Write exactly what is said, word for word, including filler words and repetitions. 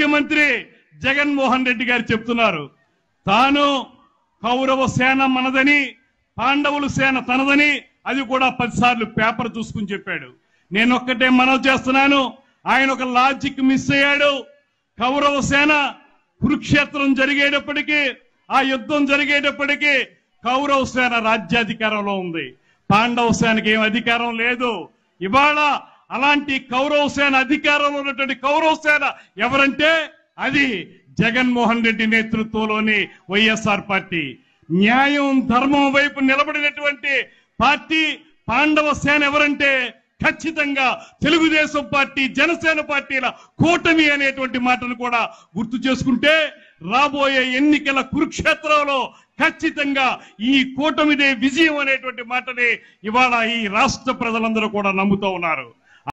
ముఖ్యమంత్రి జగన్మోహన్ రెడ్డి గారు చెప్తున్నారు తాను కౌరవ సేన మనదని పాండవుల సేన తనదని అది కూడా పదిసార్లు పేపర్ చూసుకుని చెప్పాడు. నేను ఒక్కటే మనవి చేస్తున్నాను, ఆయన ఒక లాజిక్ మిస్ అయ్యాడు. కౌరవ సేన కురుక్షేత్రం జరిగేటప్పటికీ ఆ యుద్ధం జరిగేటప్పటికీ కౌరవ సేన రాజ్యాధికారంలో ఉంది, పాండవ సేనకి ఏం అధికారం లేదు. ఇవాళ అలాంటి కౌరవ సేన అధికారంలో ఉన్నటువంటి కౌరవ సేన ఎవరంటే అది జగన్మోహన్ రెడ్డి నేతృత్వంలోని వైఎస్ఆర్ పార్టీ. న్యాయం ధర్మం వైపు నిలబడినటువంటి పార్టీ పాండవ సేన ఎవరంటే ఖచ్చితంగా తెలుగుదేశం పార్టీ జనసేన పార్టీల కూటమి అనేటువంటి మాటను కూడా గుర్తు చేసుకుంటే రాబోయే ఎన్నికల కురుక్షేత్రంలో ఖచ్చితంగా ఈ కూటమిదే విజయం అనేటువంటి మాటని ఇవాళ ఈ రాష్ట్ర ప్రజలందరూ కూడా నమ్ముతూ ఉన్నారు.